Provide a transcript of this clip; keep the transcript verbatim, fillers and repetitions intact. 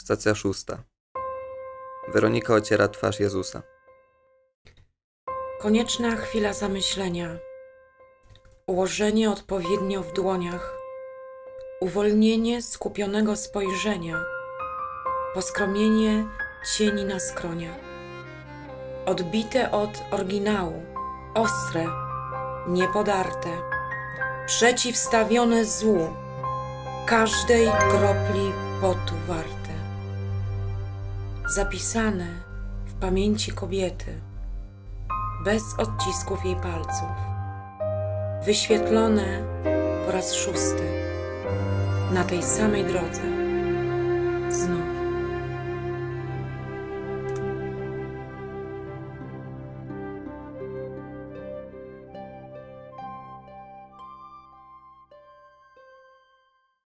Stacja szósta. Weronika ociera twarz Jezusa. Konieczna chwila zamyślenia. Ułożenie odpowiednio w dłoniach. Uwolnienie skupionego spojrzenia. Poskromienie cieni na skroniach. Odbite od oryginału. Ostre, niepodarte. Przeciwstawione złu. Każdej kropli potu warte. Zapisane w pamięci kobiety. Bez odcisków jej palców. Wyświetlone po raz szósty. Na tej samej drodze. Znów.